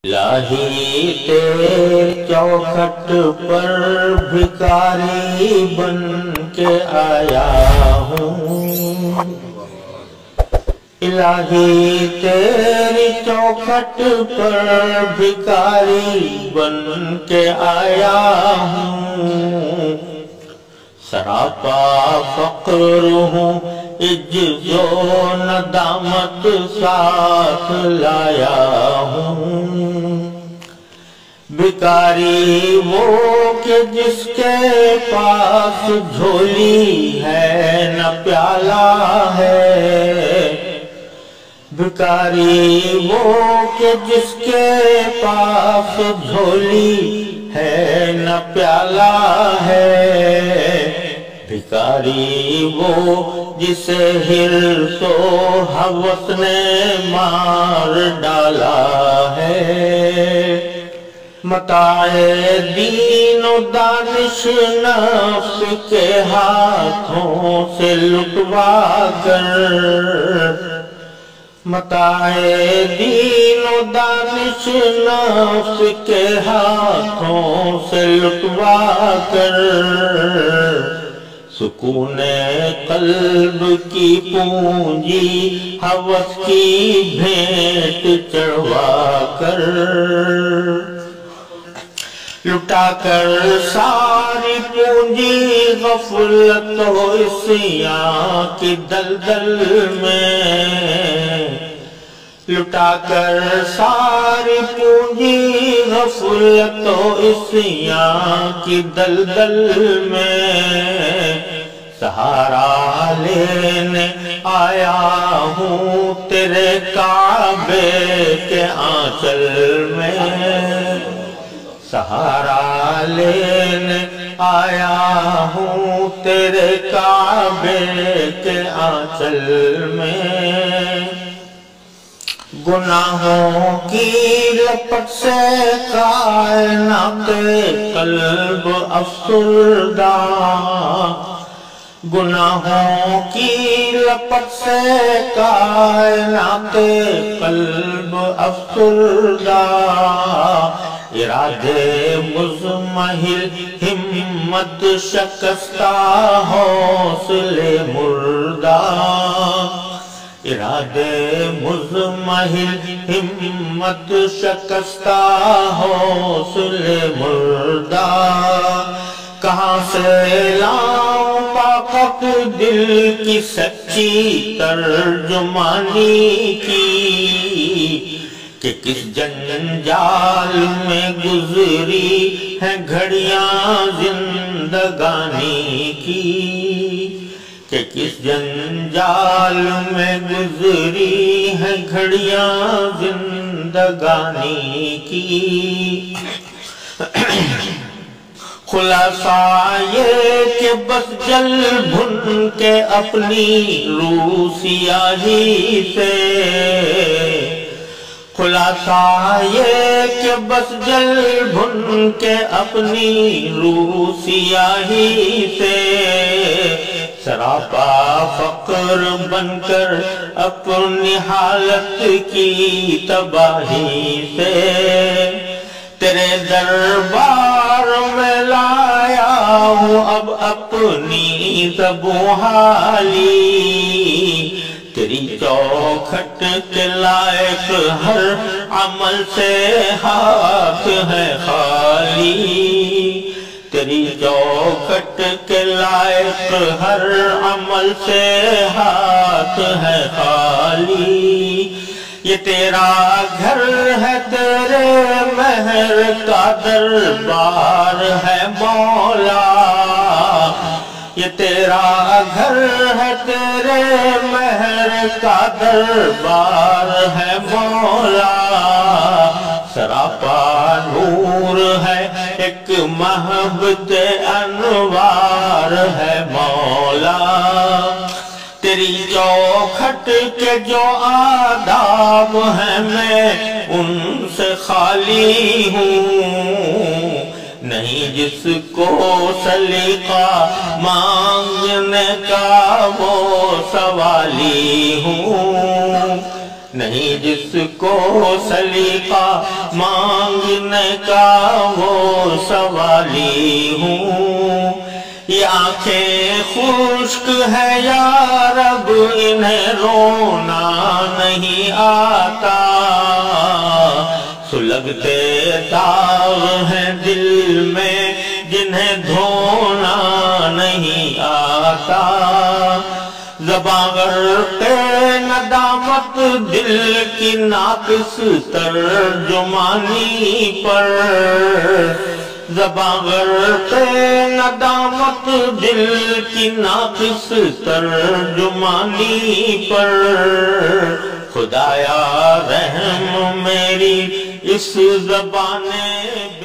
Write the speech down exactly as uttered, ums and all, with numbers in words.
الہی تیرے چوکھٹ پر بھکاری بن کے آیا ہوں، الہی تیری چوکھٹ پر بھکاری بن کے آیا ہوں، سراپا فقر ہوں، عجز و ندامت ساتھ لایا ہوں، بھکاری وہ کہ جس کے پاس جھولی ہے نہ پیالہ ہے، بھکاری وہ کہ جس کے پاس جھولی ہے نہ پیالہ ہے، بھکاری وہ جسے حرص و ہوس نے مار ڈالا ہے، متاع دین و دانش نفس کے ہاتھوں سے لٹوا کر، متاع دین و دانش نفس کے ہاتھوں سے لٹوا کر، سکون قلب کی پونجی ہوس کی بھیٹ چڑھوا کر، لٹا کر ساری پونجی غفلت و عصیاں کی دلدل میں، لٹا کر ساری پونجی غفلت و عصیاں کی دلدل میں، سہارا لینے آیا ہوں تیرے کعبے کے آنچل میں، سہارا لینے آیا ہوں تیرے کعبے کے آنچل میں، گناہوں کی لپٹ سے کائنات قلب افسردہ، گناہوں کی لپٹ سے کائنات قلب افسردہ، ارادے مزمحل ہمت شکستہ حوصلے مردہ، ارادے مزمحل ہمت شکستہ حوصلے مردہ، کہاں سے لاؤں طاقت دل کی سچی ترجمانی کی، کہ کس جنجال میں گزری ہے گھڑیاں زندگانی کی، کہ کس جنجال میں گزری ہے گھڑیاں زندگانی کی، خلاصہ یہ کہ بس جل بھن کے اپنی روح سیاہی سے، خلاصہ یہ کہ بس جل بھن کے اپنی روح سیاہی سے، سراپا فقر بن کر اپنی حالت کی تباہی سے، تیرے دربار میں لایا ہوں اب اپنی زبوں حالی، تیری چوکھٹ کے لائق ہر عمل سے ہاتھ ہے خالی، تیری چوکھٹ کے لائق ہر عمل سے ہاتھ ہے خالی، یہ تیرا گھر ہے تیرے مہر کا دربار ہے مولا، یہ تیرا گھر ہے تیرے مہر کا دربار ہے مولا، سراپا نور ہے ایک محبت انوار ہے مولا، تیری چوکھٹ کے جو آداب ہیں میں ان سے خالی ہوں، نہیں جس کو سلیقہ مانگنے کا وہ سوالی ہوں، نہیں جس کو سلیقہ مانگنے کا وہ سوالی ہوں یہ آنکھیں خشک ہے یا رب انہیں رونا نہیں آتا سلگتے داغ ہیں دل میں جنہیں دھونا نہیں آتا زباں غرق ندامت دل کی ناقص ترجمانی پر زباں غرق ندامت دل کی ناقص ترجمانی پر خدایا رحم میری اس زبان